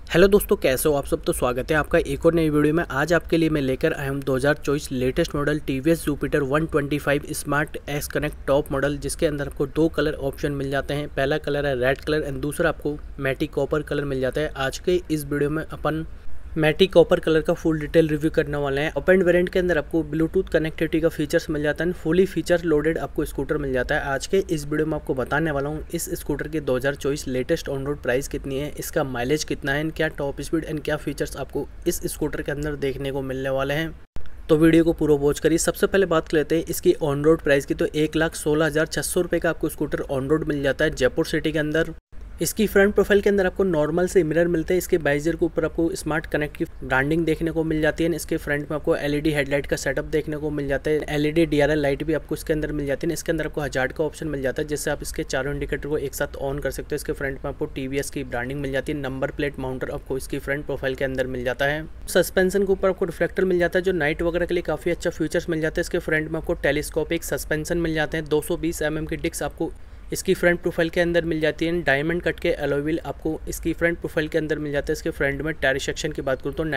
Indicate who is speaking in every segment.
Speaker 1: Hello दोस्तों, कैसे हो आप सब। तो स्वागत है आपका एक और नई वीडियो में। आज आपके लिए मैं लेकर आया हूँ 2024 latest model TVS Jupiter 125 smart X connect top model, जिसके अंदर आपको दो कलर ऑप्शन मिल जाते हैं। पहला कलर है रेड कलर एंड दूसरा आपको मैटिक कॉपर कलर मिल जाता है। आज के इस वीडियो में अपन मैटिक कॉपर कलर का फुल डिटेल रिव्यू करने वाले हैं। टॉप एंड वेरिएंट के अंदर आपको ब्लूटूथ कनेक्टिविटी का फीचर्स मिल जाता है, फुली फीचर लोडेड आपको स्कूटर मिल जाता है। आज के इस वीडियो में आपको बताने वाला हूँ इस स्कूटर की 2024 लेटेस्ट ऑन रोड प्राइस कितनी है, इसका माइलेज कितना है, क्या टॉप स्पीड एंड क्या फीचर्स आपको इस स्कूटर के अंदर देखने को मिलने वाले हैं। तो वीडियो को पूरा वॉच करिए। सबसे पहले बात कर लेते हैं इसकी ऑन रोड प्राइस की। तो 1,16,600 रुपये का आपको स्कूटर ऑन रोड मिल जाता है जयपुर सिटी के अंदर। इसकी फ्रंट प्रोफाइल के अंदर आपको नॉर्मल से मिरर मिलते हैं। इसके बाइजर के ऊपर आपको स्मार्ट कनेक्ट की ब्रांडिंग देखने को मिल जाती है। इसके फ्रंट में आपको एलईडी हेडलाइट का सेटअप देखने को मिल जाता है। एलईडी डीआरएल लाइट भी आपको इसके अंदर मिल जाती है। इसके अंदर आपको हजार्ड का ऑप्शन मिल जाता है, जिससे आप इसके चारों इंडिकेटर को एक साथ ऑन कर सकते हो। इसके फ्रंट में आपको टीवीएस की ब्रांडिंग मिल जाती है। नंबर प्लेट माउंटर आपको इसकी फ्रंट प्रोफाइल के अंदर मिल जाता है। सस्पेंशन के ऊपर आपको रिफ्लेक्टर मिल जाता है, जो नाइट वगैरह के लिए काफी अच्छा फीचर्स मिल जाता है। इसके फ्रंट में आपको टेलीस्कोपिक सस्पेंशन मिल जाते हैं। 220 mm की डिस्क आपको इसकी फ्रंट प्रोफाइल के अंदर मिल जाती है। डायमंड कट के अलॉय व्हील आपको इसकी फ्रंट प्रोफाइल के अंदर मिल जाता है। इसके फ्रंट में टायर सेक्शन की बात करूँ तो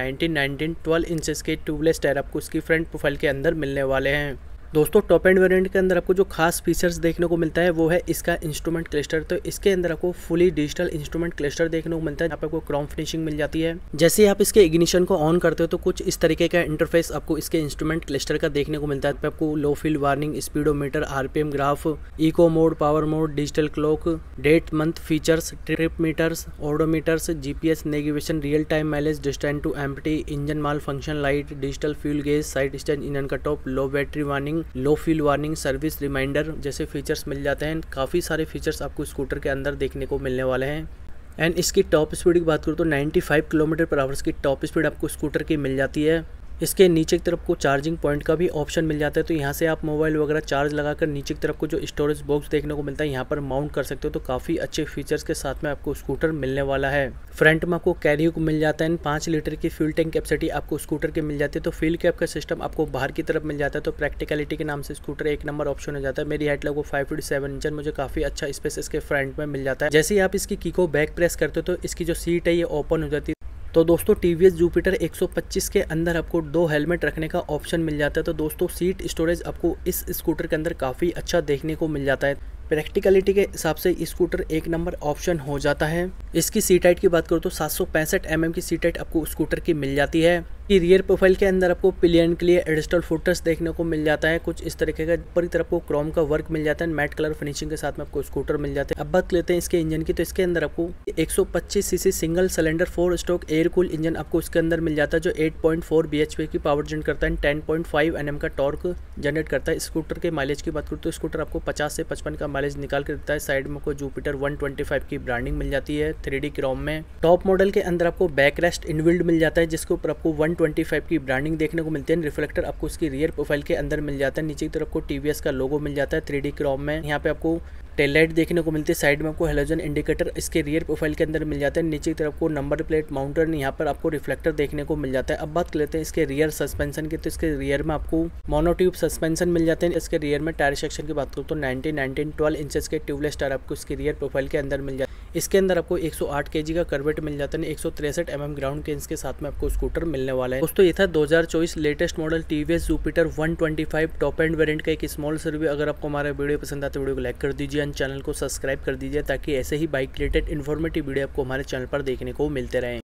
Speaker 1: 12 इंचेस के ट्यूबलेस टायर आपको इसकी फ्रंट प्रोफाइल के अंदर मिलने वाले हैं। दोस्तों, टॉप एंड वेरिएंट के अंदर आपको जो खास फीचर्स देखने को मिलता है वो है इसका इंस्ट्रूमेंट क्लस्टर। तो इसके अंदर आपको फुली डिजिटल इंस्ट्रूमेंट क्लस्टर देखने को मिलता है। यहाँ पे आपको क्रोम फिनिशिंग मिल जाती है। जैसे आप इसके इग्निशन को ऑन करते हो तो कुछ इस तरीके का इंटरफेस आपको इसके इंस्ट्रूमेंट क्लस्टर का देखने को मिलता है। आपको low field warning, speedometer, RPM graph, eco mode, power mode, digital clock, date month features, trip meters, odometers, GPS navigation, real time mileage, distance to empty, engine malfunction light, digital fuel gauge, side stand, engine cut off, low battery warning, low fuel warning, service reminder जैसे features मिल जाते हैं। काफ़ी सारे features आपको scooter के अंदर देखने को मिलने वाले हैं। एंड इसकी टॉप स्पीड की बात करूँ तो 95 किलोमीटर पर आवर्स की टॉप स्पीड आपको स्कूटर की मिल जाती है। इसके नीचे की तरफ को चार्जिंग पॉइंट का भी ऑप्शन मिल जाता है। तो यहाँ से आप मोबाइल वगैरह चार्ज लगाकर नीचे की तरफ को जो स्टोरेज बॉक्स देखने को मिलता है यहाँ पर माउंट कर सकते हो। तो काफ़ी अच्छे फीचर्स के साथ में आपको स्कूटर मिलने वाला है। फ्रंट में आपको कैरी हुक मिल जाता है। 5 लीटर की फ्यूल टैंक कैपेसिटी आपको स्कूटर की मिल जाती है। तो फ्यूल कैप का सिस्टम आपको बाहर की तरफ मिल जाता है। तो प्रैक्टिकलिटी के नाम से स्कूटर एक नंबर ऑप्शन हो जाता है। मेरी हाइट लगभग 5 फीट 7 इंच, मुझे काफ़ी अच्छा स्पेस इसके फ्रंट में मिल जाता है। जैसे ही आप इसकी की को बैक प्रेस करते हो तो इसकी जो सीट है ये ओपन हो जाती है। तो दोस्तों, टीवीएस जुपिटर 125 के अंदर आपको 2 हेलमेट रखने का ऑप्शन मिल जाता है। तो दोस्तों, सीट स्टोरेज आपको इस स्कूटर के अंदर काफ़ी अच्छा देखने को मिल जाता है। प्रैक्टिकलिटी के हिसाब से स्कूटर एक नंबर ऑप्शन हो जाता है। इसकी सीट हाइट की बात करूँ तो 765 mm की सीट हाइट आपको स्कूटर की मिल जाती है। कि रियर प्रोफाइल के अंदर आपको पिलियन के लिए एडिशनल फुटर्स देखने को मिल जाता है। कुछ इस तरीके का ऊपरी तरफ को क्रोम का वर्क मिल जाता है। मैट कलर फिनिशिंग के साथ में आपको स्कूटर मिल जाते हैं। अब बात लेते हैं इसके इंजन की। तो इसके अंदर आपको 125 CC single cylinder 4 stroke air cool engine आपको इसके अंदर मिल जाता है, जो 8.4 bhp की पावर जनरेट करता है। 10.5 Nm का टॉर्क जनरेट करता है। स्कूटर के माइलेज की बात करूँ तो स्कूटर आपको 50 से 55 का माइलेज निकाल कर देता है। साइड में आपको जुपिटर 125 की ब्रांडिंग मिल जाती है 3D क्रोम में। टॉप मॉडल के अंदर आपको बैक रेस्ट इनबिल्ड मिल जाता है, जिसके ऊपर आपको 125 की ब्रांडिंग देखने को मिलती है। रिफ्लेक्टर आपको इसकी रियर प्रोफाइल के अंदर मिल जाता है। नीचे की तरफ को टीवीएस का लोगो मिल जाता है 3D क्रोम में। यहाँ पे आपको टेल लाइट देखने को मिलती है। साइड में आपको हेलोजन इंडिकेटर इसके रियर प्रोफाइल के अंदर मिल जाता है। नीचे की तरफ को नंबर प्लेट माउंटर, यहाँ पर आपको रिफ्लेक्टर देखने को मिल जाता है। अब बात कर लेते हैं इसके रियर सस्पेंशन की। तो इसके रियर में आपको मोनोट्यूब सस्पेंशन मिल जाते हैं। इसके रियर में टायर सेक्शन की बात करूँ तो 12 इंचेस के ट्यूबलेस टायर आपको इसके रियर प्रोफाइल के अंदर मिल जाता है। इसके अंदर आपको 108 kg का कर्वेट मिल जाता है। 163 mm ग्राउंड क्लियरेंस के साथ में आपको स्कूटर मिलने वाला है। दोस्तों, ये था 2024 latest model TVS Jupiter 125 top end variant का एक स्मॉल सा रिव्यू। अगर आपको हमारा वीडियो पसंद आता है वीडियो को लाइक कर दीजिए एंड चैनल को सब्सक्राइब कर दीजिए, ताकि ऐसे ही बाइक रिलेटेड इन्फॉर्मेटिव वीडियो आपको हमारे चैनल पर देखने को मिलते रहें।